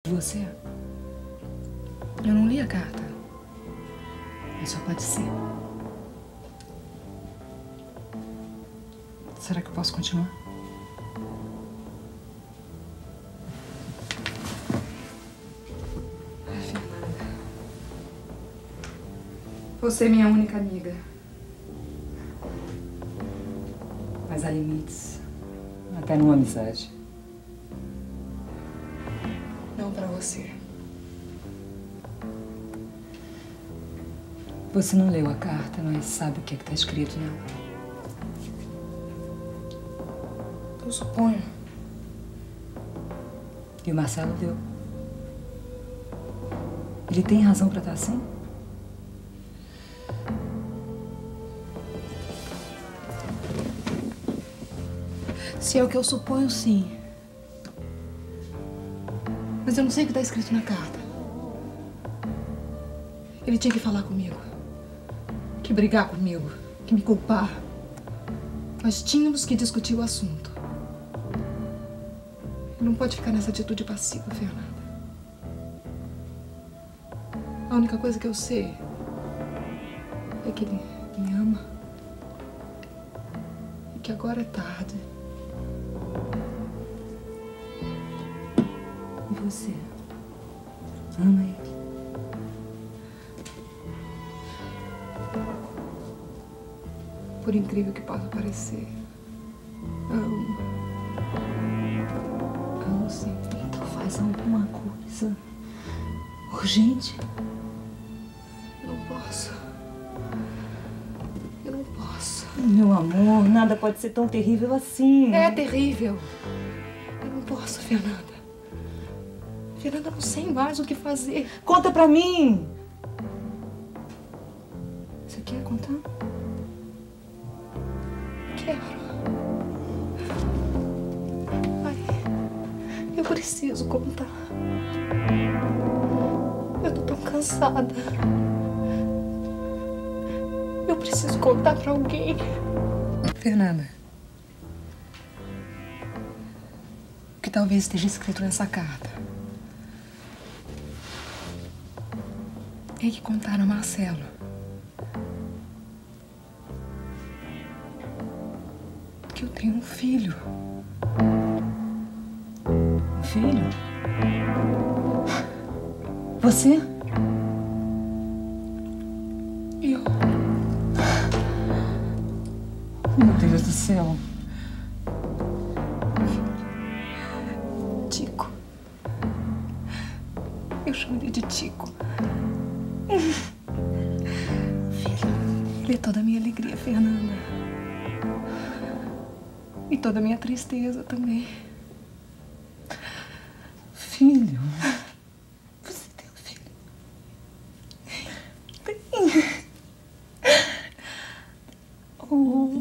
Você? Eu não li a carta. Mas só pode ser. Será que eu posso continuar? Ai, Fernanda. Você é minha única amiga. Mas há limites. Até numa amizade. Não pra você. Você não leu a carta, mas sabe o que está escrito nela. Eu suponho. E o Marcelo leu. Ele tem razão pra estar assim? Se é o que eu suponho, sim. Mas eu não sei o que está escrito na carta. Ele tinha que falar comigo. Que brigar comigo. Que me culpar. Nós tínhamos que discutir o assunto. Ele não pode ficar nessa atitude passiva, Fernanda. A única coisa que eu sei é que ele me ama. E que agora é tarde. E você? Ama ele? Por incrível que possa parecer, amo. Amo sim. Então faz alguma coisa urgente. Eu não posso. Eu não posso. Meu amor, nada pode ser tão terrível assim. É terrível. Eu não posso, Fernanda. Fernanda, não sei mais o que fazer. Conta pra mim. Você quer contar? Quero. Ai, eu preciso contar. Eu tô tão cansada. Eu preciso contar pra alguém. Fernanda, o que talvez esteja escrito nessa carta é que contaram a Marcelo. Que eu tenho um filho. Um filho? Você? Eu. Meu Deus do céu. Tico. Eu chamo ele de Tico. Filho, ele é toda a minha alegria, Fernanda. E toda a minha tristeza também. Filho? Você tem um filho? Tem. Oh.